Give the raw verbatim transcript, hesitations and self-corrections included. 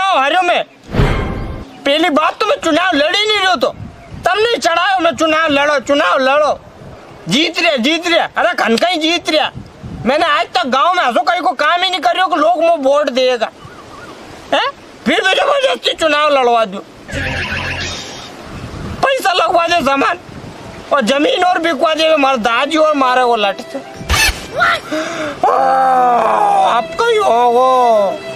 चुनाव हारो मैं। पहली बात तो मैं चुनाव लड़ी नहीं रहो, तो तुमने चढ़ाओ मैं चुनाव लड़ो चुनाव लड़ो, जीत रहे जीत रहे, अरे खनका ही जीत रहा। मैंने आज तक गांव में हंसो कहीं को काम ही नहीं कर रही हो कि लोग मुझे वोट देगा है, फिर भी जबरदस्ती चुनाव लड़वा दो, पैसा लगवा दे सामान और जमीन और बिकवा दे मारे दादी और मारे वो लट से। आपका ही होगा।